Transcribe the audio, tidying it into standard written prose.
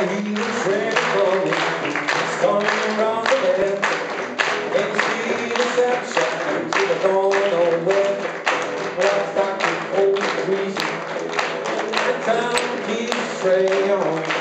he was ready for me. Storming around the bend, can't see the sunshine, see the going nowhere. Well, I start to hold the reason, the time keeps straying on.